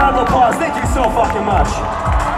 round of applause. Thank you so fucking much.